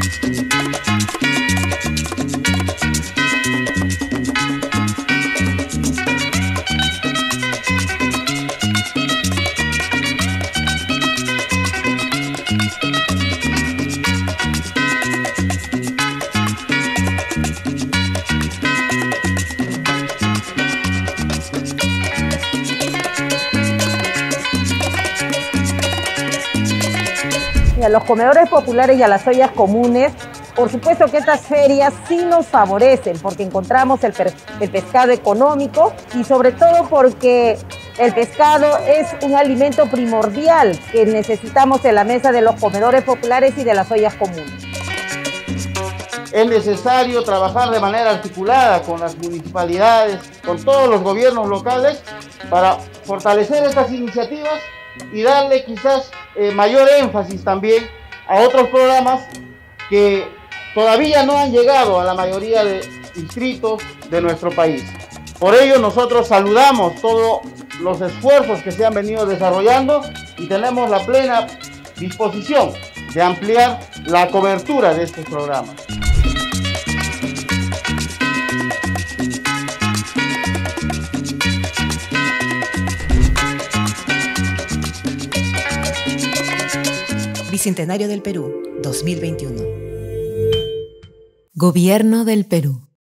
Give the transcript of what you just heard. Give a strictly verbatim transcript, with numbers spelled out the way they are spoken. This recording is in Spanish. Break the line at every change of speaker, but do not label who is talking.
Y a los comedores populares y a las ollas comunes, por supuesto que estas ferias sí nos favorecen porque encontramos el, el pescado económico y sobre todo porque el pescado es un alimento primordial que necesitamos en la mesa de los comedores populares y de las ollas comunes.
Es necesario trabajar de manera articulada con las municipalidades, con todos los gobiernos locales para fortalecer estas iniciativas y darle quizás eh, mayor énfasis también a otros programas que todavía no han llegado a la mayoría de distritos de nuestro país. Por ello nosotros saludamos todos los esfuerzos que se han venido desarrollando y tenemos la plena disposición de ampliar la cobertura de estos programas.
Bicentenario del Perú, dos mil veintiuno. Gobierno del Perú.